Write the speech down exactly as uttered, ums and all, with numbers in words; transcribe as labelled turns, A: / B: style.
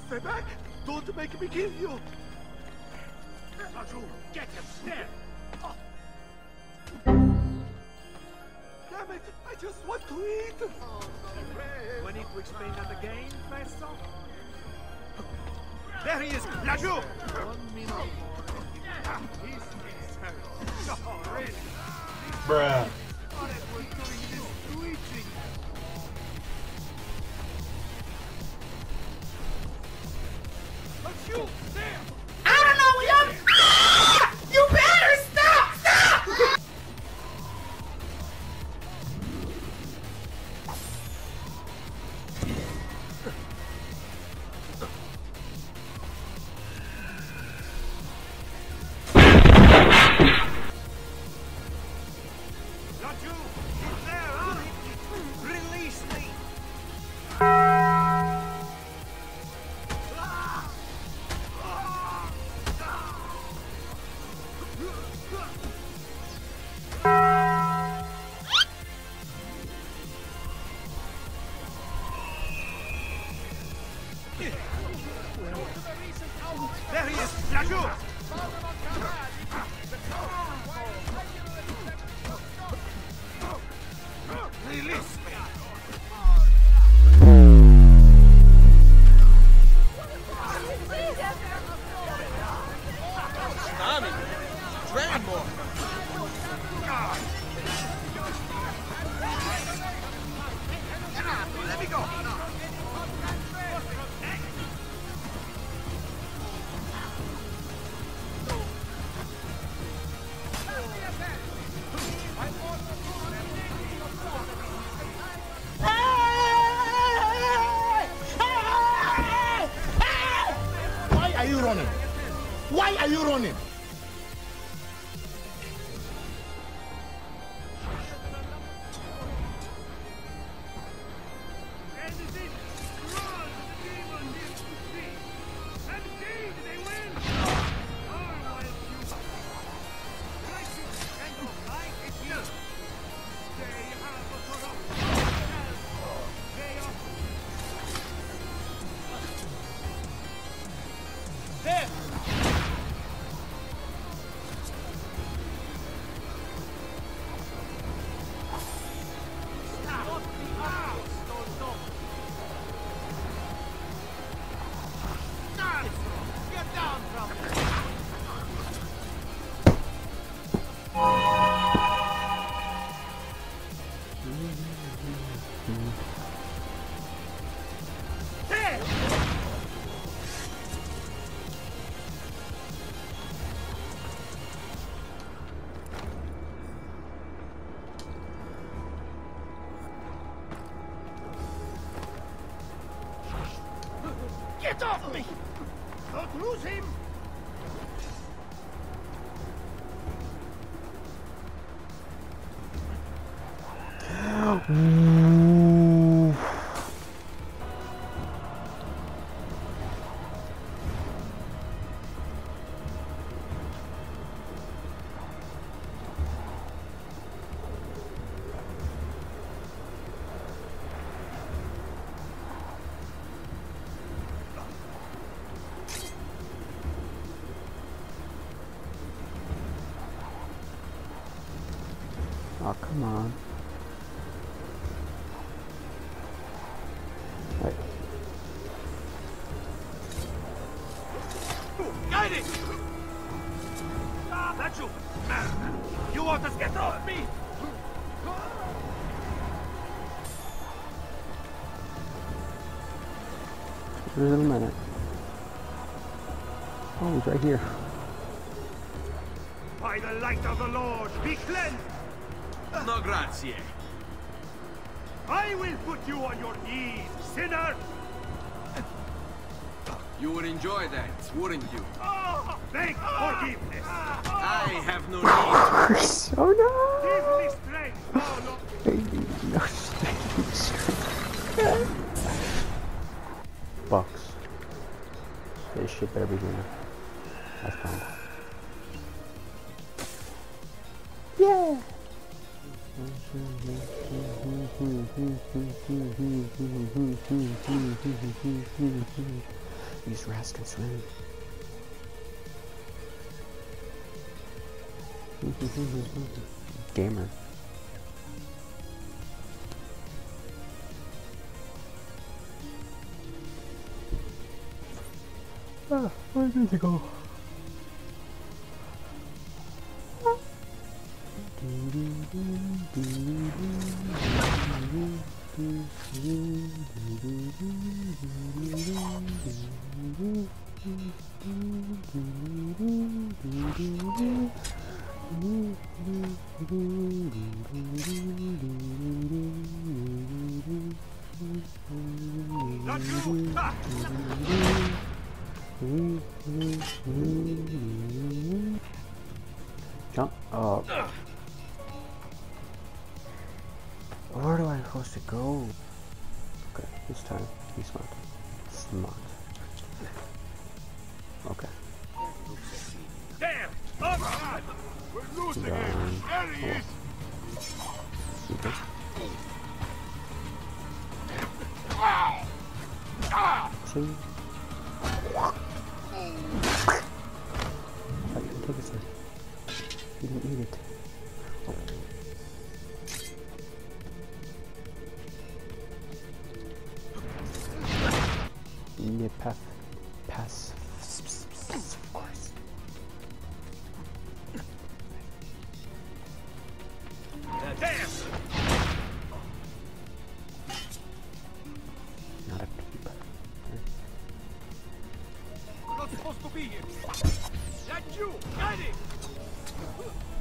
A: Stay back! Don't make me kill you!
B: Raju, get him! There! Oh.
A: Damn it! I just want to eat! Oh, no.
B: We need to explain that again, Master? There he is! Raju!
A: One minute.
B: He's oh, really?
C: Bruh.
B: What is we doing this tweeting? Raju! There!
D: I don't know what y'all. Ah! You better stop! Stop!
B: Raju! He's there, huh? Release me! There he is! Raju! Release me!
E: Tommy, train more.
B: Let me go!
D: Why are you running? Why are you running?
B: And is it run the demon needs to be? And indeed they will! Our wild youth! Crisis and the light is here! They have a corrupt They are... There! Stop! Stop! Stop! Stop! Get down from it! There! Get off me! Don't lose him!
F: Oh, come on. Right.
B: Guide it! That's you! You want us to get off me?
F: Just a minute. Oh, he's right here.
B: By the light of the Lord, be cleansed!
E: No grazie.
B: I will put you on your knees, sinner!
E: You would enjoy that, wouldn't you?
B: Oh, beg forgiveness!
E: I have no need to.
F: Oh no!
B: Give me strength! Oh, no.
F: Baby, no strength. Bucks. This shit better be here. That's fine. Yeah! These rats can swim. Gamer. Ah, where did it go?
B: Not you! Ah!
F: Jump up. Where do I supposed to go? Okay, this time be smart. Smart. Okay.
B: Damn! Oh God! We're losing
F: Done.
B: it! There he is!
F: Okay. See? I can take it, sir. You didn't eat it. Oh. Yeah, pass. Pass. Of course.
B: Damn!
F: Not a peep.
B: We're not supposed to be here! That you! Get it!